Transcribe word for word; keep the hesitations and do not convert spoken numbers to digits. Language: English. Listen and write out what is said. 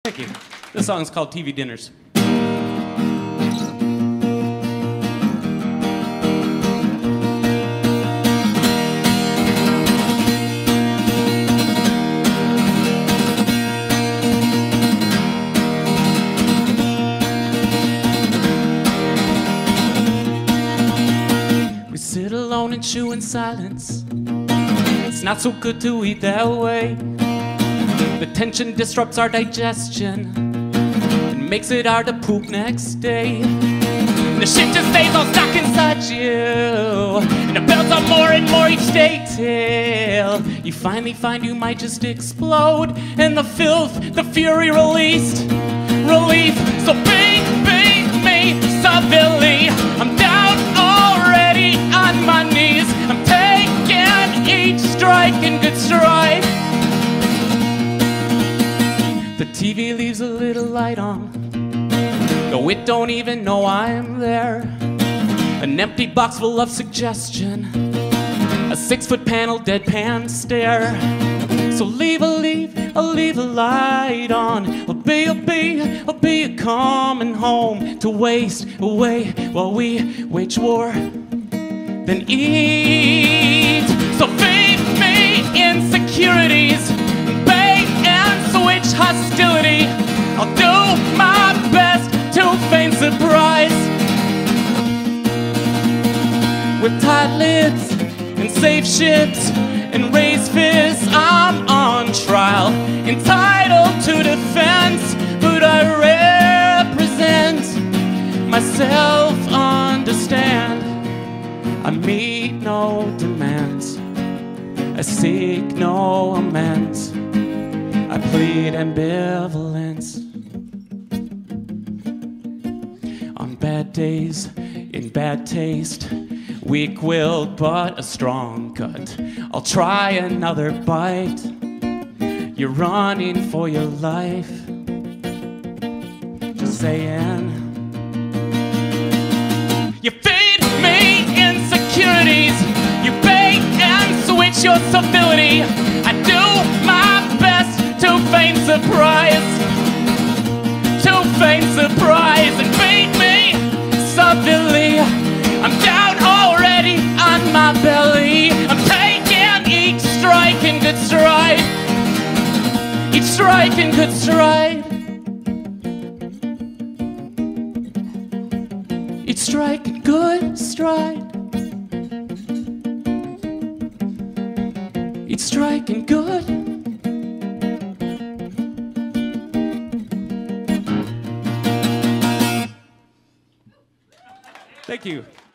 Thank you. This song's called T V Dinners. We sit alone and chew in silence. It's not so good to eat that way. The tension disrupts our digestion and makes it hard to poop next day. And the shit just stays all stuck inside you, and it builds up more and more each day till you finally find you might just explode, and the filth, the fury released, relief. So beat, beat me severely. I'm down already on my knees. I'm taking each strike in good stride. The T V leaves a little light on, though it don't even know I'm there. An empty box full of suggestion, a six-foot panel deadpan stare. So leave a leave, I'll leave a light on. I'll be, I'll be, I'll be a coming home to waste away while we wage war, then eat. So feed me insecurities, switch hostility. I'll do my best to feign surprise. With tight lips and safe ships and raised fists, I'm on trial, entitled to defense, but I represent myself. Understand, I meet no demands, I seek no amends, I plead ambivalence. On bad days, in bad taste, weak-willed but a strong gut, I'll try another bite. You're running for your life, just saying. You feed me insecurities, you bait and switch your civility. I do my best to feign surprise, to feign surprise, and beat me subtly. I'm down already on my belly. I'm taking each strike in good stride, each strike in good stride, each strike in good stride, each strike in good. Thank you.